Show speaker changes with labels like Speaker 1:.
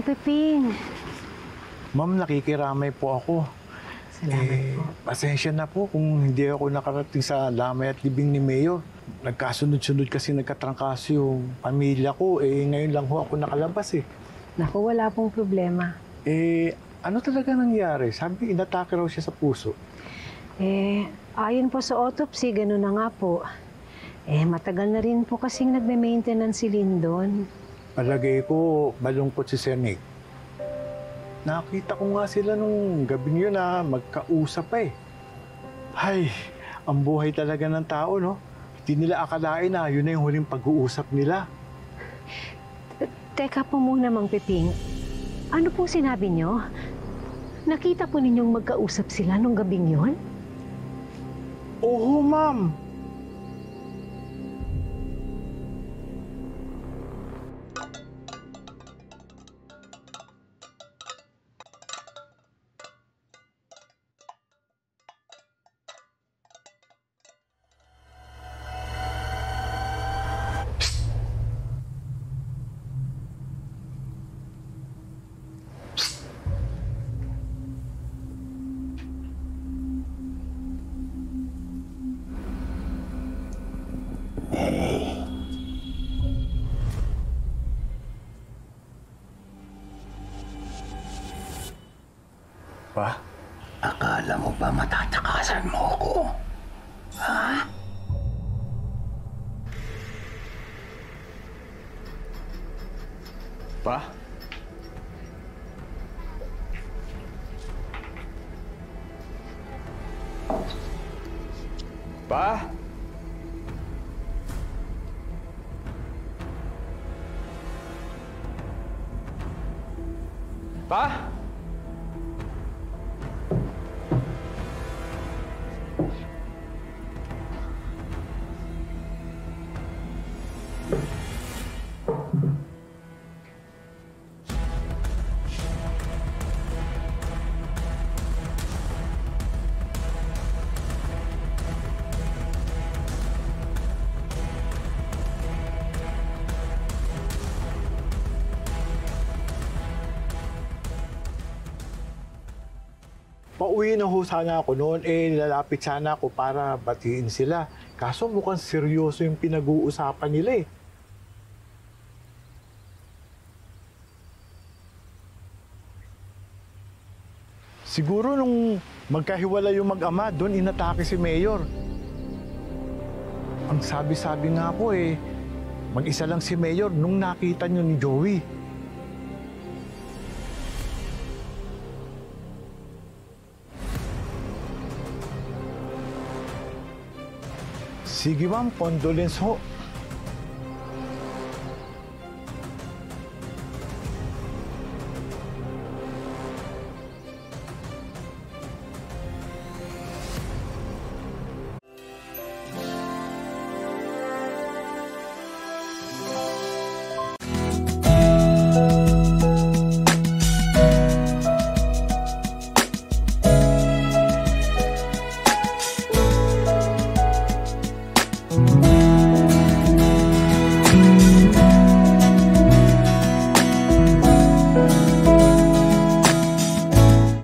Speaker 1: Peping.
Speaker 2: Ma'am, nakikiramay po ako.
Speaker 1: Salamat po.
Speaker 2: Pasensya na po kung hindi ako nakarating sa lamay at libing ni Mayor. Nagkasunod-sunod kasi nagkatrangkaso yung pamilya ko. Ngayon lang ho ako nakalabas eh.
Speaker 1: Naku, wala pong problema.
Speaker 2: Ano talaga nangyari? Sabi, inatake raw siya sa puso.
Speaker 1: Ayon po sa autopsy, gano'n na nga po. Matagal na rin po kasing nagme-maintenance si Lyndon.
Speaker 2: Palagay ko, malungkot si Senig. Nakita ko nga sila nung gabing yun na magkausap pa eh. Ay, ang buhay talaga ng tao, no? Hindi nila akalain na yun na yung huling pag-uusap nila.
Speaker 1: Teka po muna, Mang Peping. Ano pong sinabi niyo? Nakita po ninyong magkausap sila nung gabing yun?
Speaker 2: Oo, ma'am. Pa?
Speaker 3: Akala mo ba matatakasan mo ko? Ha?
Speaker 2: Pa? Pa? Pa? Pauwi na ho sana ako noon, nilalapit sana ako para batiin sila. Kaso mukhang seryoso yung pinag-uusapan nila eh. Siguro nung magkahiwala yung mag-ama, doon inatake si Mayor. Ang sabi-sabi nga po mag-isa lang si Mayor nung nakita niyo ni Joey. Sige ma'am, condolence ho.